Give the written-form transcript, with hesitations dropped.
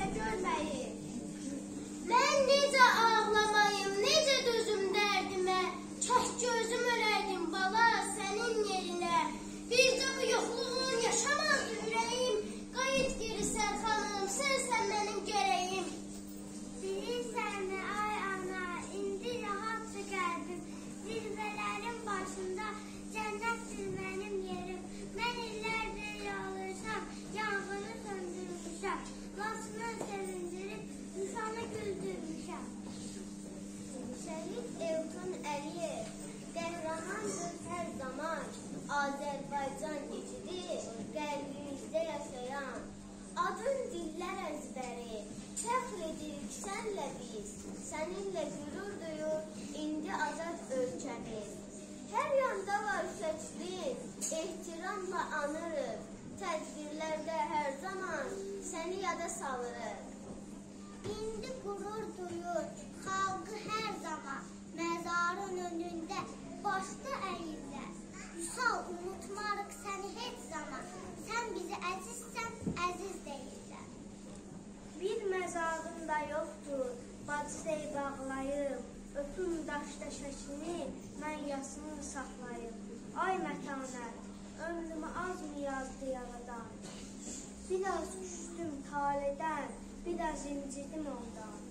görməyim. Mən necə ağlamayım, necə dözüm dərdimə, kaş gözüm ölərdim bala sənin yerinə. Bircə bu yoxluğun yaşamazdı ürəyim, qayıt geri Sərxanım, sənsən mənim gərəyim. Bilirsənmi ay ana, indi rahatca qəlbim, zirvələrin başında cənnətdir mənim yerim. Mən illərdir yalırışam, yanğını söndürmüşəm, lasını sevindirib, nişanı güldürmüşəm. Şəhid Elton Əliyev, qəhrəmandır hər zaman, Azərbaycan igidi, qəlbimizdə yaşayan. Adın dillər əzbəri, fəxr edirik sənlə biz, səninlə qürur duyur, indi azad ölkəmiz. Hər yanda var şəklin, ehtiramla anırıq, tədbirlərdə hər zaman səni yada salırıq. İndi qürur duyur, xalqı hər zaman, məzarın önündə başda əyirlər. Vüsal, unutmarıq səni heç zaman, sən bizi əzizsən, əziz deyirlər. Bir məzarın da yoxdur, bacıday bağlayıb, öpüm daşda şəklini, mən yasını saxlayıb. Ay mətanət, ömrümü az mı yazdı yaradan? Biraz küstüm taledən, biraz incidim ondan.